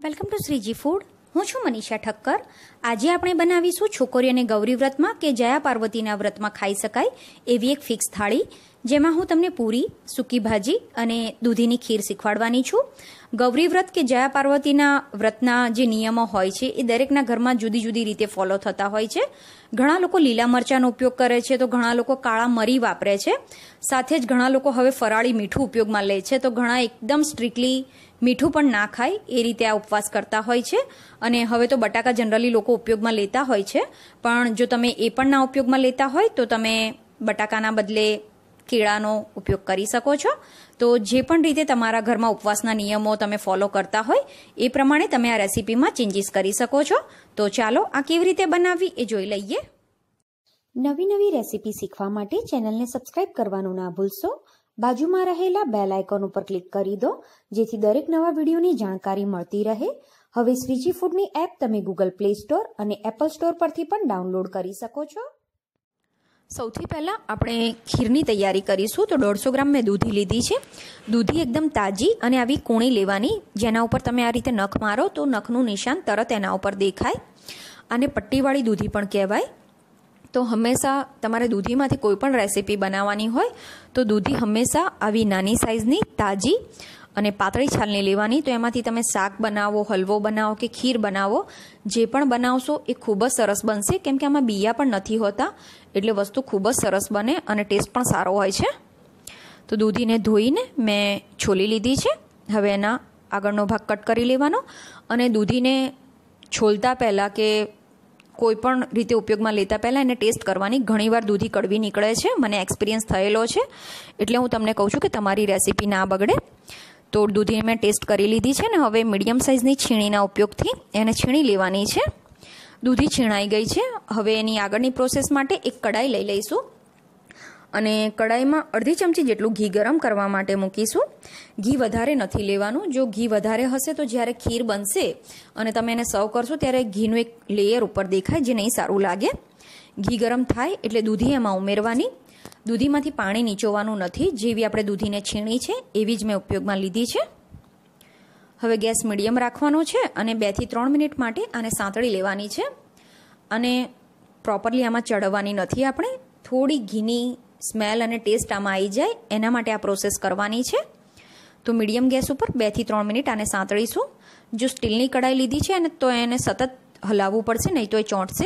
Welcome to Shriji food. હું છું મનીષા ઠક્કર. આજે આપણે બનાવીશું છોકરીઓને ગૌરી વ્રતમાં કે જયા પાર્વતીના વ્રતમાં ખાઈ શકાય એવી એક ફિક્સ થાળી, જેમાં હું તમને પૂરી, સૂકી ભાજી અને દૂધીની ખીર શીખવાડવાની છું. ગૌરી વ્રત કે જયા પાર્વતીના વ્રતના જે નિયમો હોય છે એ દરેકના ઘરમાં જુદી જુદી રીતે ફોલો થતા હોય છે. ઘણા લોકો લીલા મરચાંનો ઉપયોગ કરે છે, તો ઘણા લોકો કાળા મરી વાપરે છે. સાથે જ ઘણા લોકો હવે ફરાળી મીઠું ઉપયોગમાં લે છે, તો ઘણા એકદમ સ્ટ્રિક્ટલી મીઠું પણ ના ખાય એ રીતે આ ઉપવાસ કરતા હોય છે. અને હવે તો બટાકા જનરલી લોકો ઉપયોગમાં લેતા હોય છે, પણ જો તમે એ પણ ના ઉપયોગમાં લેતા હોય તો તમે બટાકાના બદલે કેળાનો ઉપયોગ કરી શકો છો. તો જે પણ રીતે તમારા ઘરમાં ઉપવાસના નિયમો તમે ફોલો કરતા હોય એ પ્રમાણે તમે આ રેસીપીમાં ચેન્જીસ કરી શકો છો. તો ચાલો આ કેવી રીતે બનાવવી એ જોઈ લઈએ. નવી નવી રેસીપી શીખવા માટે ચેનલને સબસ્ક્રાઇબ કરવાનું ના ભૂલશો. બાજુમાં રહેલા બેલ આઇકોન ઉપર ક્લિક કરી દો, જેથી દરેક નવા વિડીયોની જાણકારી મળતી રહે. હવે શ્રીજી ફૂડની એપ તમે ગૂગલ પ્લે સ્ટોર અને એપલ સ્ટોર પરથી પણ ડાઉનલોડ કરી શકો છો. સૌથી પહેલાં આપણે ખીરની તૈયારી કરીશું. તો 150 ગ્રામ મેં દૂધી લીધી છે. દૂધી એકદમ તાજી અને આવી કૂણી લેવાની, જેના ઉપર તમે આ રીતે નખ મારો તો નખનું નિશાન તરત એના ઉપર દેખાય. આને પટ્ટીવાળી દૂધી પણ કહેવાય. તો હંમેશા તમારે દૂધીમાંથી કોઈ પણ રેસીપી બનાવવાની હોય તો દૂધી હંમેશા આવી નાની સાઇઝની તાજી અને પાતળી છાલની લેવાની. તો એમાંથી તમે શાક બનાવો, હલવો બનાવો કે ખીર બનાવો, જે પણ બનાવશો એ ખૂબ જ સરસ બનશે, કેમ કે આમાં બિયા પણ નથી હોતા, એટલે વસ્તુ ખૂબ જ સરસ બને અને ટેસ્ટ પણ સારો હોય છે. તો દૂધીને ધોઈને મેં છોલી લીધી છે. હવે એના આગળનો ભાગ કટ કરી લેવાનો અને દૂધીને છોલતા પહેલાં કે કોઈ પણ રીતે ઉપયોગમાં લેતા પહેલાં એને ટેસ્ટ કરવાની. ઘણીવાર દૂધી કડવી નીકળે છે, મને એક્સપિરિયન્સ થયેલો છે, એટલે હું તમને કહું છું કે તમારી રેસીપી ના બગડે. તો દૂધી મેં ટેસ્ટ કરી લીધી છે ને હવે મીડિયમ સાઇઝની છીણીના ઉપયોગથી એને છીણી લેવાની છે. દૂધી છીણાઈ ગઈ છે. હવે એની આગળની પ્રોસેસ માટે એક કડાઈ લઈ લઈશું અને કડાઈમાં અડધી ચમચી જેટલું ઘી ગરમ કરવા માટે મૂકીશું. ઘી વધારે નથી લેવાનું. જો ઘી વધારે હશે તો જ્યારે ખીર બનશે અને તમે એને સર્વ કરશો ત્યારે ઘીનું એક લેયર ઉપર દેખાય, જે નહીં સારું લાગે. ઘી ગરમ થાય એટલે દૂધી એમાં ઉમેરવાની. દૂધીમાંથી પાણી નીચોવાનું નથી. જેવી આપણે દૂધીને છીણી છે એવી જ મેં ઉપયોગમાં લીધી છે. હવે ગેસ મીડિયમ રાખવાનો છે અને 2 થી 3 મિનિટ માટે આને સાંતળી લેવાની છે. અને પ્રોપરલી આમાં ચડવવાની નથી. આપણે થોડી ઘીની સ્મેલ અને ટેસ્ટ આમાં આવી જાય એના માટે આ પ્રોસેસ કરવાની છે. તો મીડિયમ ગેસ ઉપર 2 થી 3 મિનિટ આને સાંતળીશું. જો સ્ટીલની કડાઈ લીધી છે તો એને સતત હલાવવું પડશે, નહીં તો એ ચોંટશે.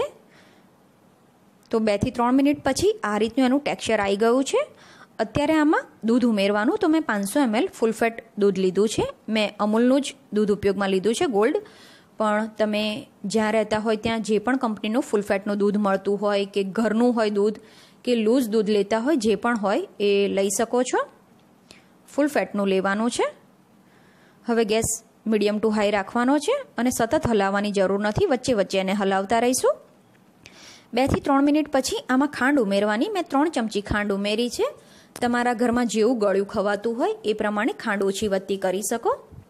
તો 2 થી 3 મિનિટ પછી આ રીતનું એનું ટેક્સચર આવી ગયું છે. અત્યારે આમાં દૂધ ઉમેરવાનું. તો મેં 500 ml ફૂલ ફેટ દૂધ લીધું છે. મેં અમૂલનું જ દૂધ ઉપયોગમાં લીધું છે, ગોલ્ડ. પણ તમે જ્યાં રહેતા હોય ત્યાં જે પણ કંપનીનું ફૂલ ફેટનું દૂધ મળતું હોય કે ઘરનું હોય દૂધ કે લૂઝ દૂધ લેતા હોય, જે પણ હોય એ લઈ શકો છો. ફૂલ ફેટનું લેવાનું છે. હવે ગેસ મીડિયમ ટુ હાઈ રાખવાનો છે અને સતત હલાવવાની જરૂર નથી, વચ્ચે વચ્ચે એને હલાવતા રહીશું. 2 થી 3 મિનિટ પછી આમાં ખાંડ ઉમેરવાની. મેં 3 ચમચી ખાંડ ઉમેરી છે. તમારા ઘરમાં જેવું ગળ્યું ખવાતું હોય એ પ્રમાણે ખાંડ ઓછી વધતી કરી શકો.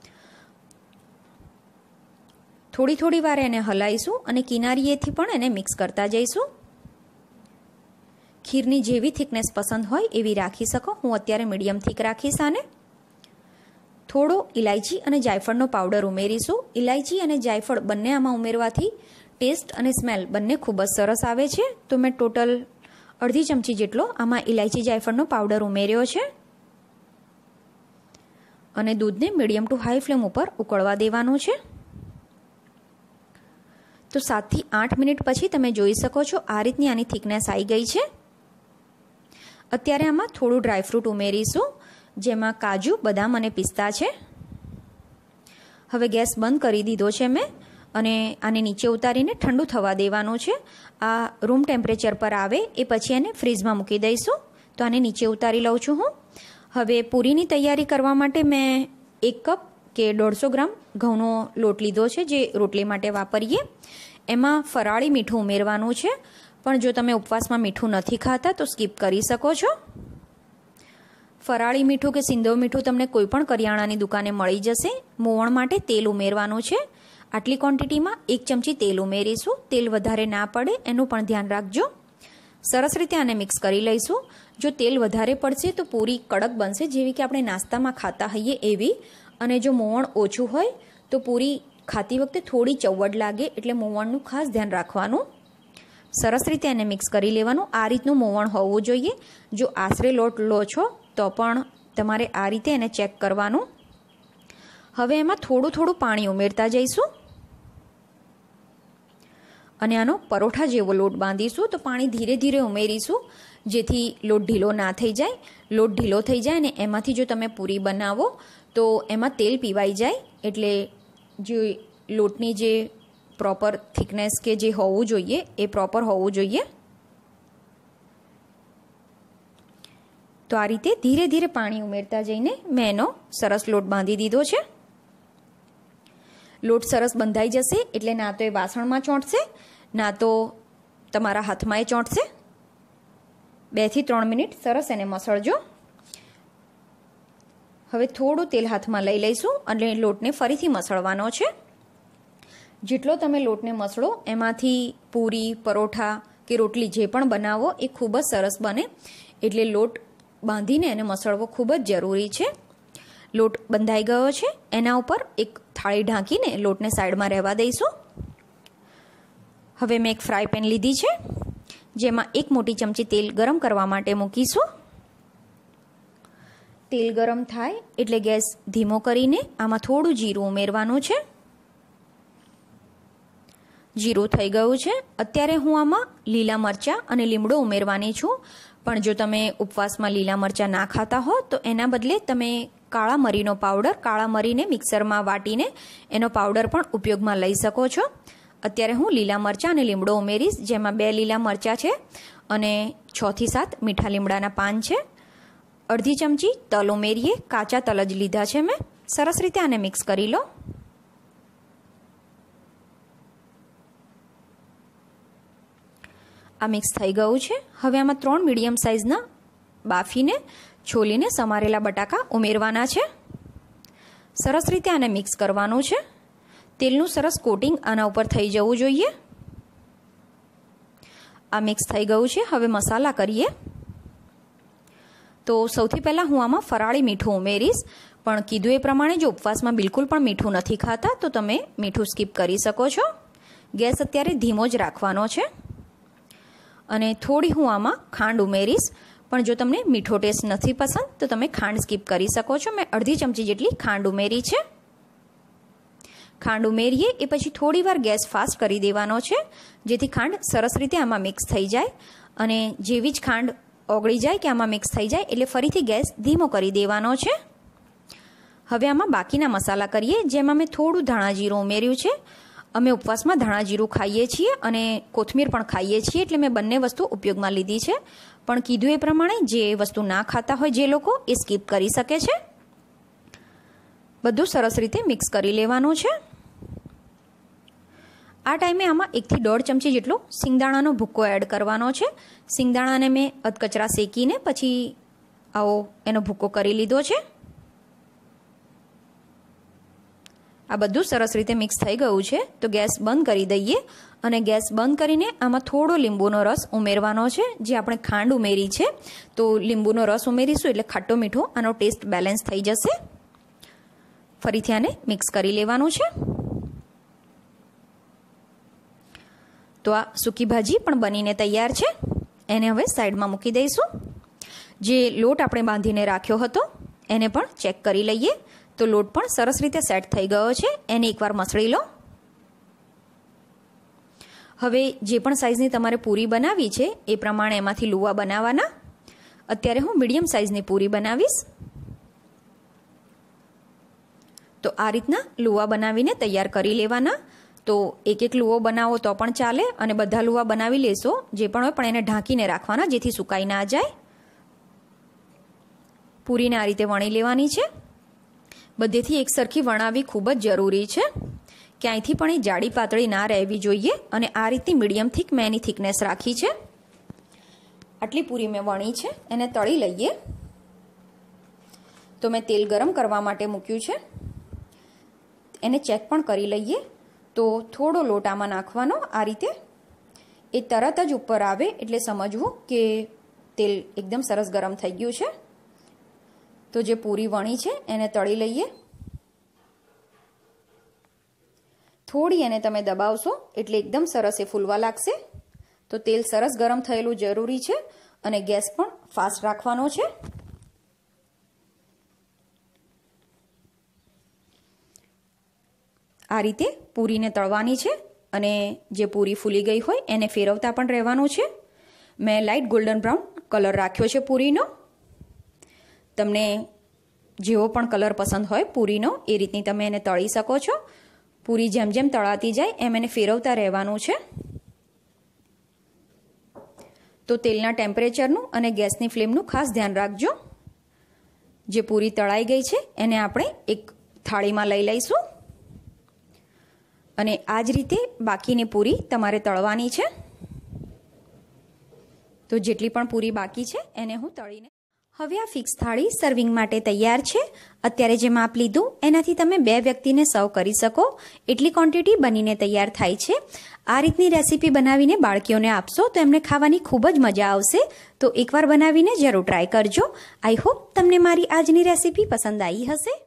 થોડી થોડી વાર એને હલાવીશું અને કિનારીએથી પણ એને મિક્સ કરતા જઈશું. ખીરની જેવી થિકનેસ પસંદ હોય એવી રાખી શકો. હું અત્યારે મીડિયમ થીક રાખીશ આને. થોડો ઇલાયચી અને જાયફળનો પાવડર ઉમેરીશું. ઇલાયચી અને જાયફળ બંને આમાં ઉમેરવાથી ટેસ્ટ અને સ્મેલ બંને ખૂબ જ સરસ આવે છે. તો મેં ટોટલ અડધી ચમચી જેટલો આમાં ઇલાયચી જાયફળનો પાવડર ઉમેર્યો છે. અને દૂધને મીડિયમ ટુ હાઈ ફ્લેમ ઉપર ઉકળવા દેવાનું છે. તો 7 થી 8 મિનિટ પછી તમે જોઈ શકો છો આ રીતની આની થિકનેસ આવી ગઈ છે. અત્યારે આમાં થોડું ડ્રાયફ્રૂટ ઉમેરીશું, જેમાં કાજુ, બદામ અને પિસ્તા છે. હવે ગેસ બંધ કરી દીધો છે મેં અને આને નીચે ઉતારીને ઠંડુ થવા દેવાનું છે. આ રૂમ ટેમ્પરેચર પર આવે એ પછી એને ફ્રીઝમાં મૂકી દઈશું. તો આને નીચે ઉતારી લઉં છું હું. હવે પૂરીની તૈયારી કરવા માટે મેં 1 કપ કે 150 ગ્રામ ઘઉંનો લોટ લીધો છે, જે રોટલી માટે વાપરીએ. એમાં ફરાળી મીઠું ઉમેરવાનું છે, પણ જો તમે ઉપવાસમાં મીઠું નથી ખાતા તો સ્કીપ કરી શકો છો. ફરાળી મીઠું કે સિંધવ મીઠું તમને કોઈ પણ કરિયાણાની દુકાને મળી જશે. મોવણ માટે તેલ ઉમેરવાનું છે. આટલી ક્વોન્ટિટીમાં 1 ચમચી તેલ ઉમેરીશું. તેલ વધારે ના પડે એનું પણ ધ્યાન રાખજો. સરસ રીતે આને મિક્સ કરી લઈશું. જો તેલ વધારે પડશે તો પૂરી કડક બનશે, જેવી કે આપણે નાસ્તામાં ખાતા હોઈએ એવી. અને જો મોવણ ઓછું હોય તો પૂરી ખાતી વખતે થોડી ચવડ લાગે એટલે મોવણનું ખાસ ધ્યાન રાખવાનું. સરસ રીતે એને મિક્સ કરી લેવાનું. આ રીતનું મોવણ હોવું જોઈએ. જો આશરે લોટ લો છો તો પણ તમારે આ રીતે એને ચેક કરવાનું. હવે એમાં થોડું થોડું પાણી ઉમેરતા જઈશું અને આનો પરોઠા જેવો લોટ બાંધીશું. તો પાણી ધીરે ધીરે ઉમેરીશું જેથી લોટ ઢીલો ના થઈ જાય. લોટ ઢીલો થઈ જાય ને એમાંથી જો તમે પૂરી બનાવો તો એમાં તેલ પીવાઈ જાય, એટલે જે લોટની જે પ્રોપર થિકનેસ કે જે હોવું જોઈએ એ પ્રોપર હોવું જોઈએ. તો આ રીતે ધીરે ધીરે પાણી ઉમેરતા જઈને મેં એનો સરસ લોટ બાંધી દીધો છે. લોટ સરસ બંધાઈ જશે એટલે ના તો એ વાસણમાં ચોંટશે ના તો તમારા હાથમાં એ ચોંટશે. 2 થી 3 મિનિટ સરસ એને મસળજો. હવે થોડું તેલ હાથમાં લઈ લઈશું અને લોટને ફરીથી મસળવાનો છે. જેટલો તમે લોટને મસળો એમાંથી પૂરી, પરોઠા કે રોટલી જે પણ બનાવો એ ખૂબ જ સરસ બને. એટલે લોટ બાંધીને એને મસળવો ખૂબ જ જરૂરી છે. લોટ બંધાઈ ગયો છે. એના ઉપર એક થાળી ઢાંકીને લોટને સાઈડમાં રહેવા દઈશું. હવે મેં એક ફ્રાય પેન લીધી છે જેમાં 1 મોટી ચમચી તેલ ગરમ કરવા માટે મૂકીશું. તેલ ગરમ થાય એટલે ગેસ ધીમો કરીને આમાં થોડું જીરું ઉમેરવાનું છે. જીરું થઈ ગયું છે. અત્યારે હું આમાં લીલા મરચાં અને લીમડો ઉમેરવાની છું. પણ જો તમે ઉપવાસમાં લીલા મરચાં ના ખાતા હો તો એના બદલે તમે કાળા મરીનો પાવડર, કાળા મરીને મિક્સરમાં વાટીને એનો પાવડર પણ ઉપયોગમાં લઈ શકો છો. અત્યારે હું લીલા મરચાં અને લીમડો ઉમેરીશ, જેમાં 2 લીલા મરચાં છે અને 6 થી 7 મીઠા લીમડાના પાન છે. અડધી ચમચી તલ ઉમેરીએ. કાચા તલ જ લીધા છે મેં. સરસ રીતે આને મિક્સ કરી લો. આ મિક્સ થઈ ગયું છે. હવે આમાં 3 મીડિયમ સાઇઝના બાફીને છોલીને સમારેલા બટાકા ઉમેરવાના છે. સરસ રીતે આને મિક્સ કરવાનું છે. તેલનું સરસ કોટિંગ આના ઉપર થઈ જવું જોઈએ. આ મિક્સ થઈ ગયું છે. હવે મસાલા કરીએ. તો સૌથી પહેલાં હું આમાં ફરાળી મીઠું ઉમેરીશ. પણ કીધું એ પ્રમાણે જો ઉપવાસમાં બિલકુલ પણ મીઠું નથી ખાતા તો તમે મીઠું સ્કીપ કરી શકો છો. ગેસ અત્યારે ધીમો જ રાખવાનો છે. અને થોડી હું આમાં ખાંડ ઉમેરીશ. પણ જો તમને મીઠો ટેસ્ટ નથી પસંદ તો તમે ખાંડ સ્કીપ કરી શકો છો. મેં અડધી ચમચી જેટલી ખાંડ ઉમેરી છે. ખાંડ ઉમેરીએ એ પછી થોડીવાર ગેસ ફાસ્ટ કરી દેવાનો છે જેથી ખાંડ સરસ રીતે આમાં મિક્સ થઈ જાય. અને જેવી જ ખાંડ ઓગળી જાય કે આમાં મિક્સ થઈ જાય એટલે ફરીથી ગેસ ધીમો કરી દેવાનો છે. હવે આમાં બાકીના મસાલા કરીએ, જેમાં મેં થોડું ધાણા જીરું ઉમેર્યું છે. અમે ઉપવાસમાં ધાણા જીરું ખાઈએ છીએ અને કોથમીર પણ ખાઈએ છીએ, એટલે મેં બંને વસ્તુ ઉપયોગમાં લીધી છે. પણ કીધું એ પ્રમાણે જે વસ્તુ ના ખાતા હોય જે લોકો એ સ્કીપ કરી શકે છે. બધું સરસ રીતે મિક્સ કરી લેવાનું છે. આ ટાઈમે આમાં 1 થી 1.5 ચમચી જેટલો સિંગદાણાનો ભૂક્કો એડ કરવાનો છે. સિંગદાણાને મેં અધકચરા શેકીને પછી આવો એનો ભૂક્કો કરી લીધો છે. આ બધું સરસ રીતે મિક્સ થઈ ગયું છે. તો ગેસ બંધ કરી દઈએ અને ગેસ બંધ કરીને આમાં થોડો લીંબુનો રસ ઉમેરવાનો છે. જે આપણે ખાંડ ઉમેરી છે તો લીંબુનો રસ ઉમેરીશું એટલે ખાટો મીઠો આનો ટેસ્ટ બેલેન્સ થઈ જશે. ફરીથી આને મિક્સ કરી લેવાનું છે. તો આ સૂકી ભાજી પણ બનીને તૈયાર છે. એને હવે સાઈડમાં મૂકી દઈશું. જે લોટ આપણે બાંધીને રાખ્યો હતો એને પણ ચેક કરી લઈએ. તો લોટ પણ સરસ રીતે સેટ થઈ ગયો છે. એને એકવાર મસળી લો. હવે જે પણ સાઇઝની તમારે પૂરી બનાવી છે એ પ્રમાણે એમાંથી લુવા બનાવવાના. અત્યારે હું મીડિયમ સાઇઝની પૂરી બનાવીશ. તો આ રીતના લુવા બનાવીને તૈયાર કરી લેવાના. તો એક એક લુવો બનાવો તો પણ ચાલે અને બધા લુવા બનાવી લેશો જે પણ હોય, પણ એને ઢાંકીને રાખવાના જેથી સુકાઈ ના જાય. પૂરીને આ રીતે વણી લેવાની છે. બધેથી એકસરખી વણાવી ખૂબ જ જરૂરી છે. ક્યાંયથી પણ એ જાડી પાતળી ના રહેવી જોઈએ. અને આ રીતની મીડિયમ થીક મેં એની થિકનેસ રાખી છે. આટલી પૂરી મેં વણી છે. એને તળી લઈએ. તો મેં તેલ ગરમ કરવા માટે મૂક્યું છે. એને ચેક પણ કરી લઈએ. તો થોડો લોટ આમાં નાખવાનો. આ રીતે એ તરત જ ઉપર આવે એટલે સમજવું કે તેલ એકદમ સરસ ગરમ થઈ ગયું છે. તો જે પૂરી વણી છે એને તળી લઈએ. થોડી એને તમે દબાવશો એટલે એકદમ સરસ એ ફૂલવા લાગશે. તો તેલ સરસ ગરમ થયેલું જરૂરી છે અને ગેસ પણ ફાસ્ટ રાખવાનો છે. આ રીતે પૂરીને તળવાની છે અને જે પૂરી ફૂલી ગઈ હોય એને ફેરવતા પણ રહેવાનું છે. મેં લાઇટ ગોલ્ડન બ્રાઉન કલર રાખ્યો છે પૂરીનો. તમને જેવો પણ કલર પસંદ હોય પૂરીનો એ રીતની તમે એને તળી શકો છો. પૂરી જેમ જેમ તળાતી જાય એમ એને ફેરવતા રહેવાનું છે. તો તેલના ટેમ્પરેચરનું અને ગેસની ફ્લેમનું ખાસ ધ્યાન રાખજો. જે પૂરી તળાઈ ગઈ છે એને આપણે એક થાળીમાં લઈ લઈશું અને આ જ રીતે બાકીની પૂરી તમારે તળવાની છે. તો જેટલી પણ પૂરી બાકી છે એને હું તળીને હવે આ ફિક્સ થાળી સર્વિંગ માટે તૈયાર છે. અત્યારે જે માપ લીધું એનાથી તમે 2 વ્યક્તિને સર્વ કરી શકો એટલી ક્વોન્ટિટી બનીને તૈયાર થાય છે. આ રીતની રેસીપી બનાવીને બાળકીઓને આપશો તો એમને ખાવાની ખૂબ જ મજા આવશે. તો એકવાર બનાવીને જરૂર ટ્રાય કરજો. આઈ હોપ તમને મારી આજની રેસીપી પસંદ આવી હશે.